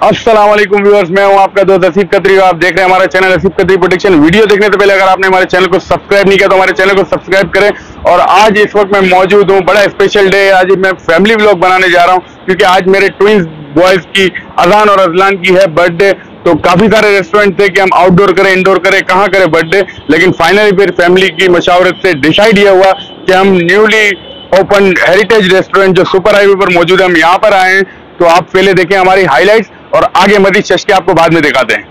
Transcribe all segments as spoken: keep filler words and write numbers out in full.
अस्सलाम वालेकुम व्यूअर्स, मैं हूं आपका दोस्त असीफ कतरी। आप देख रहे हैं हमारा चैनल असीफ कतरी प्रोडक्शन। वीडियो देखने से पहले अगर आपने हमारे चैनल को सब्सक्राइब नहीं किया तो हमारे चैनल को सब्सक्राइब करें। और आज इस वक्त मैं मौजूद हूं, बड़ा स्पेशल डे है आज। मैं फैमिली व्लॉग बनाने जा रहा हूं क्योंकि आज मेरे ट्विंस बॉयज की अजान और अजलान की है बर्थडे। तो काफी सारे रेस्टोरेंट थे कि हम आउटडोर करें, इंडोर करें, कहाँ करें बर्थडे, लेकिन फाइनली फिर फैमिली की मशावरत से डिसाइड ये हुआ कि हम न्यूली ओपन हेरिटेज रेस्टोरेंट जो सुपर हाईवे पर मौजूद है, हम यहाँ पर आए हैं। तो आप पहले देखें हमारी हाइलाइट्स और आगे मजीद चश्के आपको बाद में दिखाते हैं।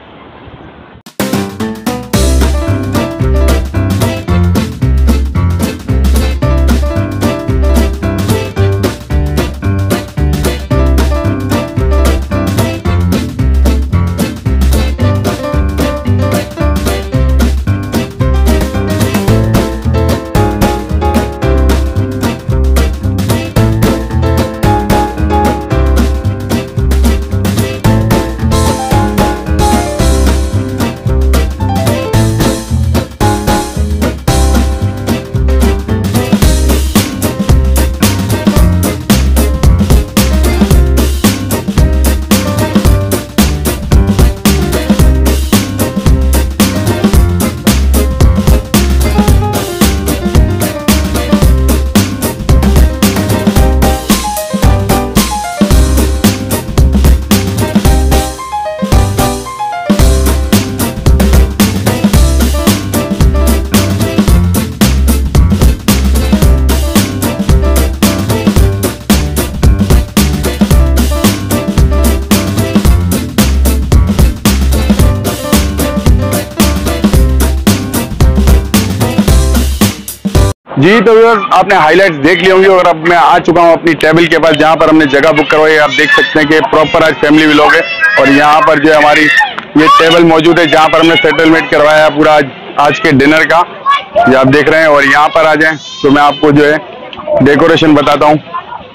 जी तो व्यूअर्स, आपने हाइलाइट्स देख ली होंगी और अब मैं आ चुका हूं अपनी टेबल के पास जहां पर हमने जगह बुक करवाई है। आप देख सकते हैं कि प्रॉपर आज फैमिली व्लॉग है और यहां पर जो है हमारी ये टेबल मौजूद है जहां पर हमने सेटलमेंट करवाया है पूरा आज, आज के डिनर का। ये आप देख रहे हैं। और यहाँ पर आ जाएं तो मैं आपको जो है डेकोरेशन बताता हूँ।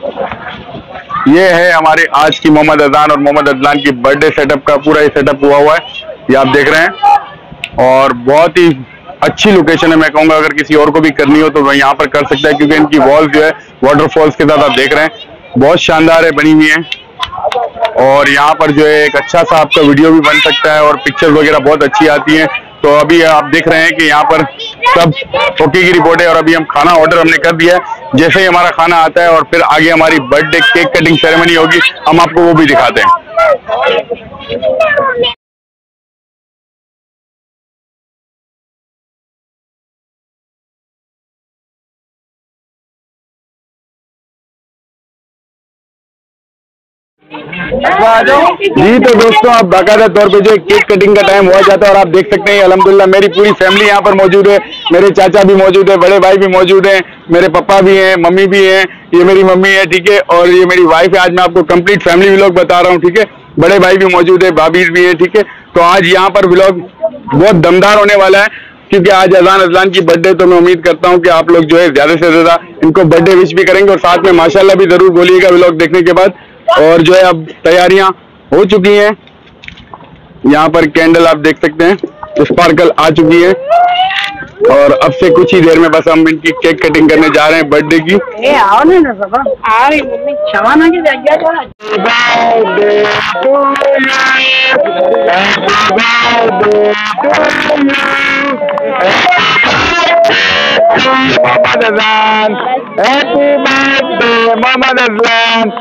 ये है हमारे आज की मोहम्मद अजान और मोहम्मद अदलान की बर्थडे सेटअप का पूरा ये सेटअप हुआ हुआ है, ये आप देख रहे हैं। और बहुत ही अच्छी लोकेशन है, मैं कहूंगा अगर किसी और को भी करनी हो तो वह यहाँ पर कर सकता है क्योंकि इनकी वॉल जो है वाटरफॉल्स के साथ आप देख रहे हैं बहुत शानदार है, बनी हुई है। और यहाँ पर जो है एक अच्छा सा आपका वीडियो भी बन सकता है और पिक्चर वगैरह बहुत अच्छी आती हैं। तो अभी आप देख रहे हैं कि यहाँ पर सब ओके की रिपोर्ट है और अभी हम खाना ऑर्डर हमने कर दिया है। जैसे ही हमारा खाना आता है और फिर आगे हमारी बर्थडे केक कटिंग सेरेमनी होगी, हम आपको वो भी दिखाते हैं। जी तो दोस्तों, अब बाकायदा तौर पे जो केक कटिंग का टाइम हो जाता है और आप देख सकते हैं अल्हम्दुलिल्लाह मेरी पूरी फैमिली यहाँ पर मौजूद है। मेरे चाचा भी मौजूद है, बड़े भाई भी मौजूद हैं, मेरे पापा भी हैं, मम्मी भी हैं, ये मेरी मम्मी है, ठीक है, और ये मेरी वाइफ है। आज मैं आपको कंप्लीट फैमिली व्लॉग बता रहा हूँ, ठीक है। बड़े भाई भी मौजूद है, भाभी भी है, ठीक है। तो आज यहाँ पर व्लॉग बहुत दमदार होने वाला है क्योंकि आज अजान अजलान की बर्थडे। तो मैं उम्मीद करता हूँ कि आप लोग जो है ज्यादा से ज्यादा इनको बर्थडे विश भी करेंगे और साथ में माशाल्लाह भी जरूर बोलिएगा व्लॉग देखने के बाद। और जो है अब तैयारियां हो चुकी हैं, यहाँ पर कैंडल आप देख सकते हैं स्पार्कल आ चुकी है और अब से कुछ ही देर में बस हम इनकी केक कटिंग करने जा रहे हैं बर्थडे की। ए, आओ ना ना बाबा, आ रही मम्मी, शबाना की जगह थोड़ा। मोहम्मद अजान, हैप्पी बर्थडे मोहम्मद अजान।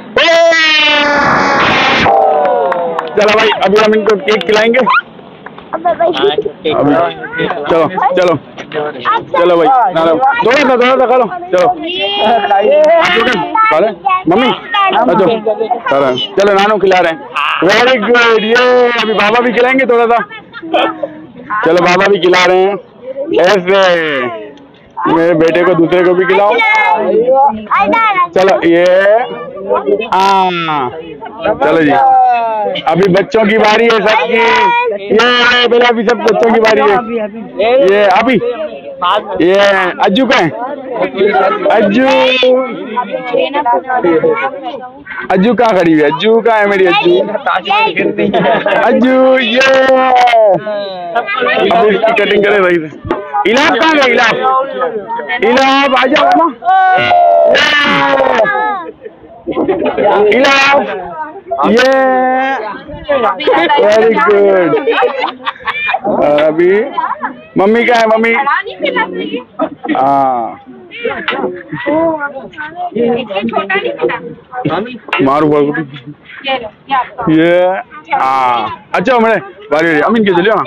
चलो भाई, अभी हम इनको केक खिलाएंगे। चलो चलो चलो भाई, ना लो दो ही दो खा लो। चलो मम्मी, चलो चलो नानू खिला रहे हैं। Very good. ये अभी बाबा भी खिलाएंगे थोड़ा सा। चलो बाबा भी खिला रहे हैं। ऐसे मेरे बेटे को दूसरे को भी खिलाओ। चलो ये हाँ, चलो जी अभी बच्चों की बारी है सबकी। ये बेला अभी सब बच्चों की बारी है। ये अभी ये अज्जू का है, अज्जू अज्जू कहाँ खड़ी हुई है? अज्जू कहाँ है मेरी अज्जू? अज्जू ये अब इसकी कटिंग करे सही से। इलाप कहाँ गया? इलाप इलाप आ जाओ ना। इलाप ये वेरी गुड। और अभी मम्मी क्या है मम्मी? हाँ मारू ये हाँ अच्छा मैंने बारी अमीन के चलिए।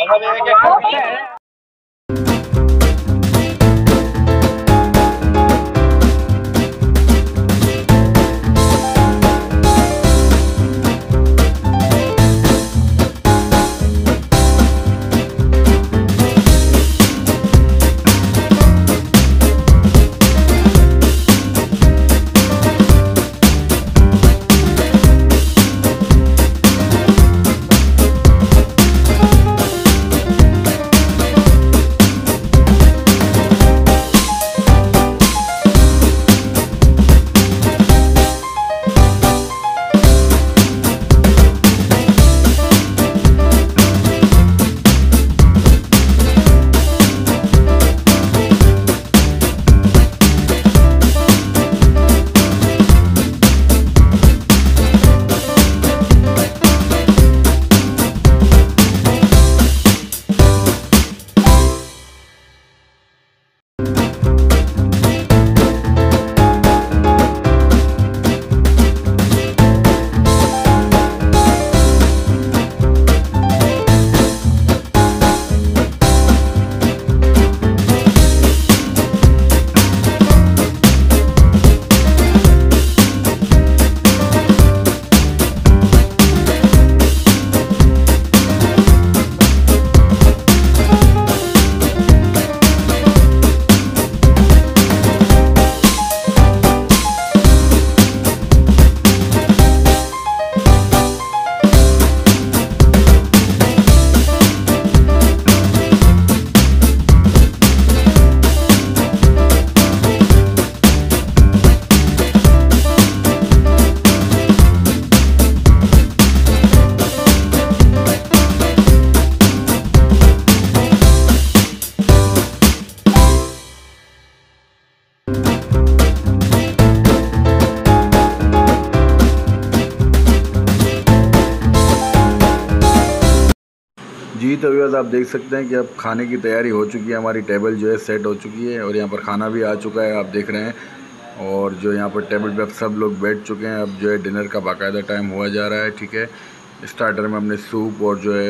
जी तो व्यूअर्स आप देख सकते हैं कि अब खाने की तैयारी हो चुकी है, हमारी टेबल जो है सेट हो चुकी है और यहाँ पर खाना भी आ चुका है, आप देख रहे हैं। और जो यहाँ पर टेबल पे अब सब लोग बैठ चुके हैं, अब जो है डिनर का बाकायदा टाइम हुआ जा रहा है। ठीक है, स्टार्टर में हमने सूप और जो है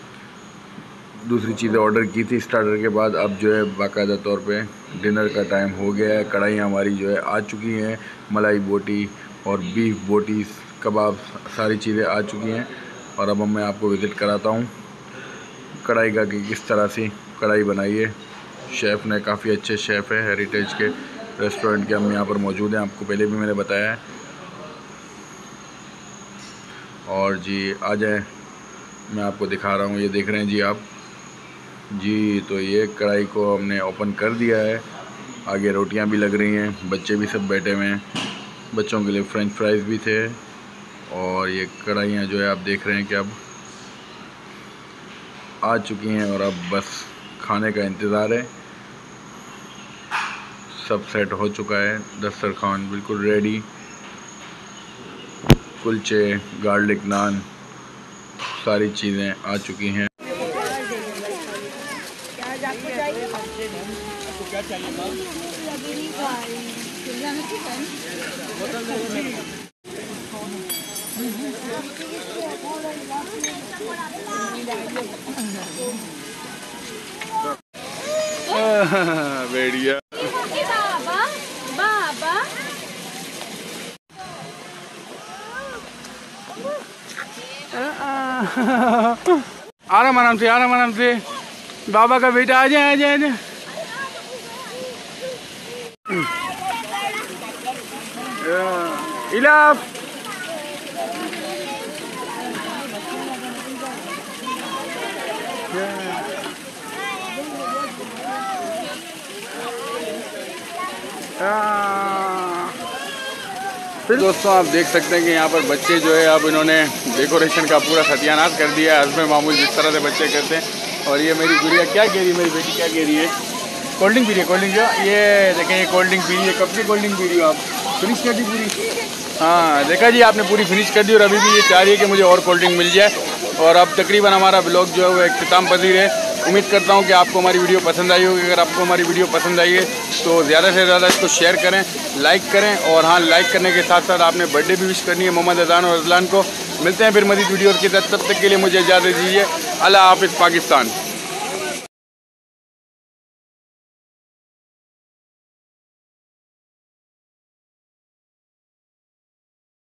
दूसरी चीज़ें ऑर्डर की थी स्टार्टर के बाद, अब जो है बाकायदा तौर पे डिनर का टाइम हो गया है। कढ़ाई हमारी जो है आ चुकी हैं, मलाई बोटी और बीफ बोटी कबाब सारी चीज़ें आ चुकी हैं। और अब मैं आपको विज़िट कराता हूँ कढ़ाई का कि किस तरह से कढ़ाई बनाई है। शेफ़ ने काफ़ी अच्छे शेफ़ है हेरिटेज के रेस्टोरेंट के, हम यहाँ पर मौजूद हैं, आपको पहले भी मैंने बताया है। और जी आ जाए, मैं आपको दिखा रहा हूँ, ये देख रहे हैं जी आप जी। तो ये कढ़ाई को हमने ओपन कर दिया है, आगे रोटियां भी लग रही हैं, बच्चे भी सब बैठे हुए हैं, बच्चों के लिए फ्रेंच फ्राइज़ भी थे। और ये कढ़ाइयाँ जो है आप देख रहे हैं कि अब आ चुकी हैं और अब बस खाने का इंतज़ार है। सब सेट हो चुका है, दस्तरखान बिल्कुल रेडी, कुलचे, गार्लिक नान, सारी चीज़ें आ चुकी हैं। बढ़िया बाबा बाबा आराम आराम से आराम आराम से, बाबा का बेटा आ जाए आ जाए आ जाए। इलाफ फिर दोस्तों आप देख सकते हैं कि यहाँ पर बच्चे जो है अब इन्होंने डेकोरेशन का पूरा सत्यानाश कर दिया है, हज़्म मामूल जिस तरह से बच्चे करते हैं। और ये मेरी गुड़िया क्या कह रही है, मेरी बेटी क्या कह रही है, कोल्ड ड्रिंक पी रही है, कोल्ड ड्रिंक जो ये देखें, ये कोल्ड ड्रिंक पी रही है। कब की कोल्ड ड्रिंक पी रही हो आप? फिनिश कर दी पूरी। हाँ देखा जी आपने पूरी फिनिश कर दी और अभी भी ये चाह रही है कि मुझे और कोल्ड ड्रिंक मिल जाए। और अब तकरीबन हमारा ब्लॉग जो है वो इख्तिताम पजीर है। उम्मीद करता हूँ कि आपको हमारी वीडियो पसंद आई होगी। अगर आपको हमारी वीडियो पसंद आई है तो ज़्यादा से ज़्यादा इसको शेयर करें, लाइक करें। और हाँ, लाइक करने के साथ साथ आपने बर्थडे भी विश करनी है मोहम्मद अजान और अजलान को। मिलते हैं फिर मज़ीद वीडियो के साथ, तब तक के लिए मुझे इजाज़त दीजिए। अल्लाह हाफ़िज़ पाकिस्तान।